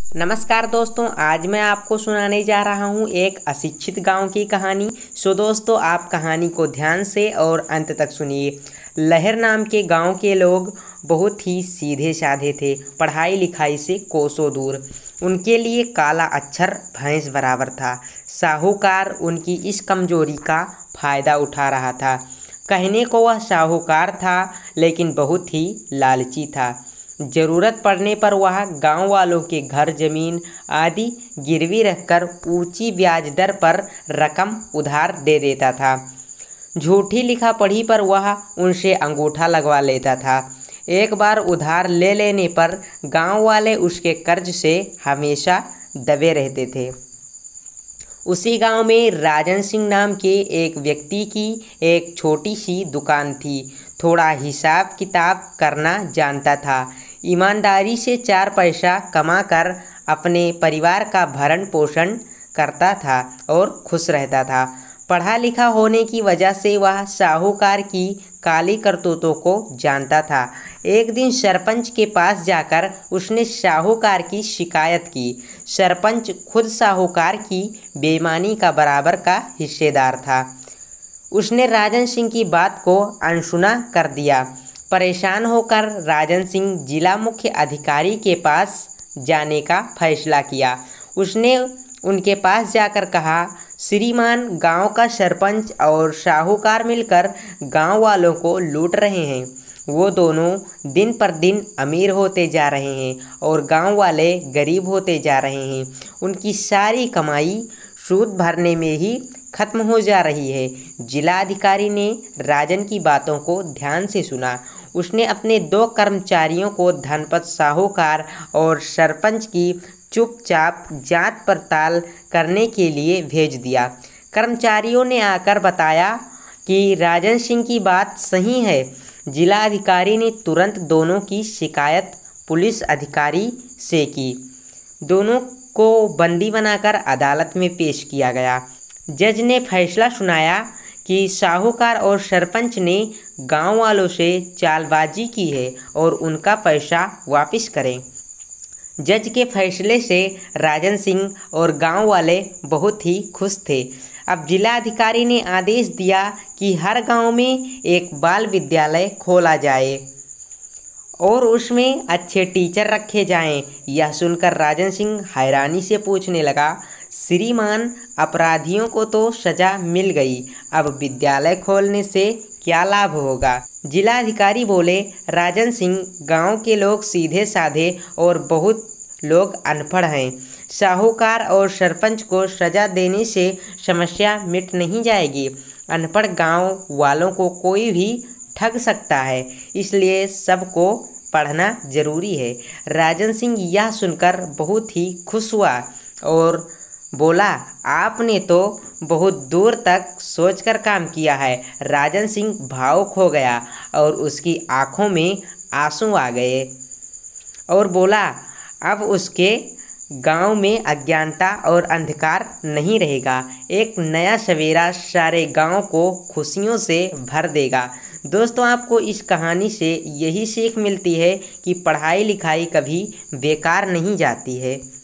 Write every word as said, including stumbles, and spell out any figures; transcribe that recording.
नमस्कार दोस्तों, आज मैं आपको सुनाने जा रहा हूँ एक अशिक्षित गांव की कहानी। सो दोस्तों, आप कहानी को ध्यान से और अंत तक सुनिए। लहर नाम के गांव के लोग बहुत ही सीधे साधे थे, पढ़ाई लिखाई से कोसों दूर। उनके लिए काला अक्षर भैंस बराबर था। साहूकार उनकी इस कमजोरी का फायदा उठा रहा था। कहने को वह साहूकार था, लेकिन बहुत ही लालची था। जरूरत पड़ने पर वह गांव वालों के घर जमीन आदि गिरवी रखकर ऊंची ब्याज दर पर रकम उधार दे देता था। झूठी लिखा पढ़ी पर वह उनसे अंगूठा लगवा लेता था। एक बार उधार ले लेने पर गांव वाले उसके कर्ज से हमेशा दबे रहते थे। उसी गांव में राजन सिंह नाम के एक व्यक्ति की एक छोटी सी दुकान थी। थोड़ा हिसाब किताब करना जानता था। ईमानदारी से चार पैसा कमाकर अपने परिवार का भरण पोषण करता था और खुश रहता था। पढ़ा लिखा होने की वजह से वह साहूकार की काली करतूतों को जानता था। एक दिन सरपंच के पास जाकर उसने साहूकार की शिकायत की। सरपंच खुद साहूकार की बेईमानी का बराबर का हिस्सेदार था। उसने राजन सिंह की बात को अनसुना कर दिया। परेशान होकर राजन सिंह जिला मुख्य अधिकारी के पास जाने का फैसला किया। उसने उनके पास जाकर कहा, श्रीमान, गांव का सरपंच और साहूकार मिलकर गांव वालों को लूट रहे हैं। वो दोनों दिन पर दिन अमीर होते जा रहे हैं और गांव वाले गरीब होते जा रहे हैं। उनकी सारी कमाई सूद भरने में ही खत्म हो जा रही है। जिलाधिकारी ने राजन की बातों को ध्यान से सुना। उसने अपने दो कर्मचारियों को धनपत साहूकार और सरपंच की चुपचाप जांच पड़ताल करने के लिए भेज दिया। कर्मचारियों ने आकर बताया कि राजन सिंह की बात सही है। जिलाधिकारी ने तुरंत दोनों की शिकायत पुलिस अधिकारी से की। दोनों को बंदी बनाकर अदालत में पेश किया गया। जज ने फैसला सुनाया कि साहूकार और सरपंच ने गांव वालों से चालबाजी की है और उनका पैसा वापस करें। जज के फैसले से राजन सिंह और गांव वाले बहुत ही खुश थे। अब जिलाधिकारी ने आदेश दिया कि हर गांव में एक बाल विद्यालय खोला जाए और उसमें अच्छे टीचर रखे जाएं। यह सुनकर राजन सिंह हैरानी से पूछने लगा, श्रीमान, अपराधियों को तो सजा मिल गई, अब विद्यालय खोलने से क्या लाभ होगा? जिलाधिकारी बोले, राजन सिंह, गांव के लोग सीधे साधे और बहुत लोग अनपढ़ हैं। साहूकार और सरपंच को सजा देने से समस्या मिट नहीं जाएगी। अनपढ़ गांव वालों को कोई भी ठग सकता है, इसलिए सबको पढ़ना जरूरी है। राजन सिंह यह सुनकर बहुत ही खुश हुआ और बोला, आपने तो बहुत दूर तक सोचकर काम किया है। राजन सिंह भावुक हो गया और उसकी आंखों में आंसू आ गए और बोला, अब उसके गांव में अज्ञानता और अंधकार नहीं रहेगा। एक नया सवेरा सारे गांव को खुशियों से भर देगा। दोस्तों, आपको इस कहानी से यही सीख मिलती है कि पढ़ाई लिखाई कभी बेकार नहीं जाती है।